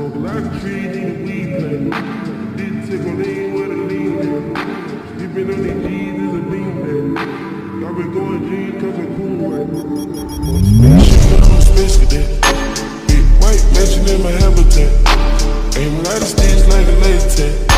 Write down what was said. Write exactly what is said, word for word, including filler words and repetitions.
So black tree need a weed plant. Didn't take on lean with a lean man. Dipping on the G's is a bean man. I've been going G's cause I'm cool right. Spaceship on a space cadet. Big white mansion in my habitat. Aim light of stage like a laser tag.